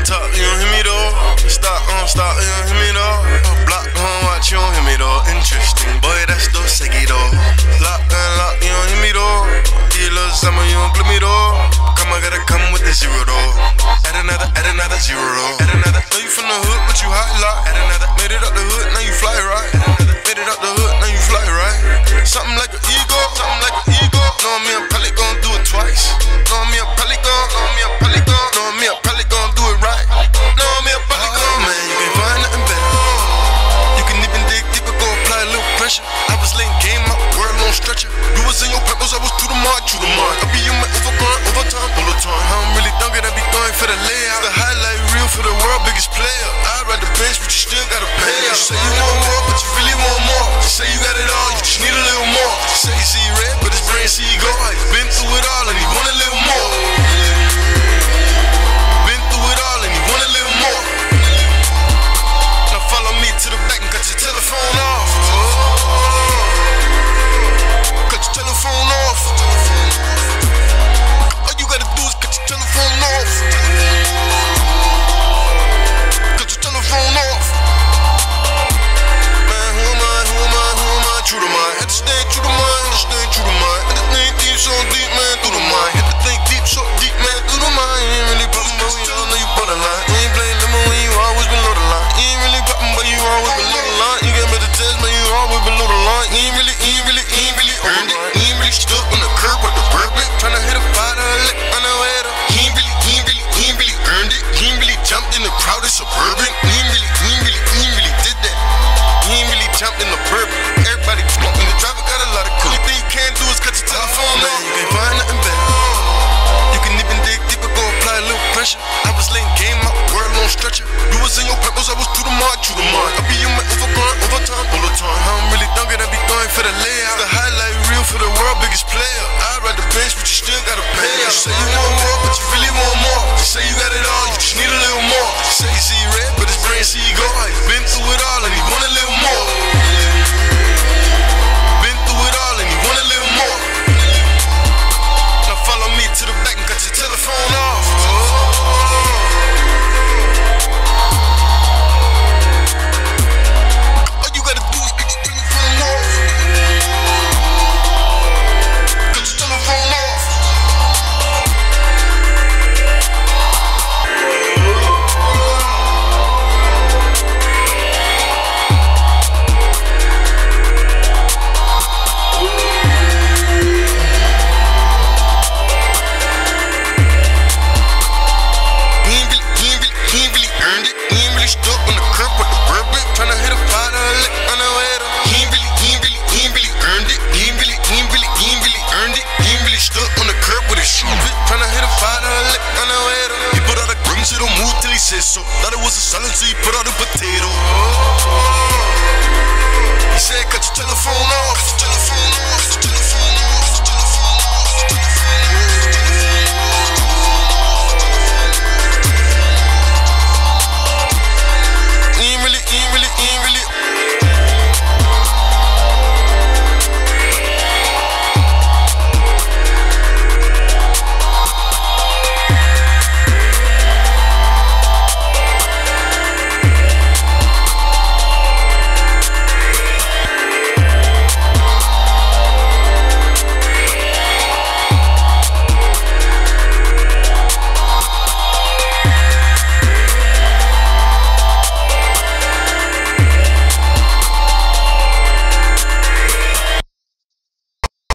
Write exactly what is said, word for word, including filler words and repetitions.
talk, you don't hear me though. Stop, on stop, you don't hear me though. Block, on watch, you don't hear me though. Interesting, boy, that's the seguido. Lock and lock, you don't hear me though. You little summer, you don't glue me though. Come, I gotta come with the zero though. Add another, add another zero though. Add another. Know you from the hood, but you hot lock. Add another. Made it up the hood, now you fly right. Made it up the hood, now you fly right. Something like an ego, something like an ego. Know me, I'm probably gon' do it twice. Know me, I'm probably gon', know me, I'm probably gon', know me, I'm probably gon' do it right. Know me, I'm probably gon', oh, man, you can't find nothing better. You can even dig deeper, go apply a little pressure. I was laying game out, world on stretcher. You was in your purpose, I was through the mark, through the mark. I be in my overgrind, overtime, all the time. How I'm really dunking, I be going for the layout. The highlight reel for the world biggest player. I'd ride the bench, but you still gotta pay. You say you want more, but you really want more. You say you got it all, you just need a little more. You say you see red, but his brain see go. He's been through it all and he want a little more. Been through it all and he want a little more. Now follow me to the back and cut your telephone off. Cut your telephone off. All you gotta do is cut your telephone off. Cut your telephone off. Man, who am I, who am I, who am I? True to mine. Had to stay true to mine, had to stay true to mine. Had to think deep, so deep, man, through the mind. Had to think deep, so deep, man, through the mind. You ain't really poppin', but you don't know you borderline. You ain't playing lemon when you always below the line. You ain't really poppin', but you always below the line. You get better test, man, you always below the line. You ain't really, you ain't really, you ain't really earned it. You ain't really stood on the curb with the bourbon. Tryna hit a fighter, lick on the way to. He ain't really, he ain't really, he ain't really earned it. He ain't really jumped in the crowded suburban. He ain't really, he ain't really, he ain't really did that. He ain't really jumped in the bourbon. Everybody smoking, the driver got a lot of cool. Only thing you can't do is cut your telephone off. Man, you can't find nothing better. You can even dig deeper, go apply a little pressure. I was laying game out, world on stretcher. You was in your purpose, I was through the mark, through the mark. I be in my overgrind, overtime, all the time. How I'm really dunking, I be going for the layout. The highlight reel for the world biggest player. I'd ride the bench, but you still gotta pay. You say you want more, but you really want more. You say you got it all, you just need a little more. You say you see red, but his brain see go. He's been through it all and he want a little more. Been through it all and he want a little more. Now follow me to the back and cut your telephone off. All you gotta do is cut your telephone off. Cut your telephone off. So thought it was a salad, so he put out a potato.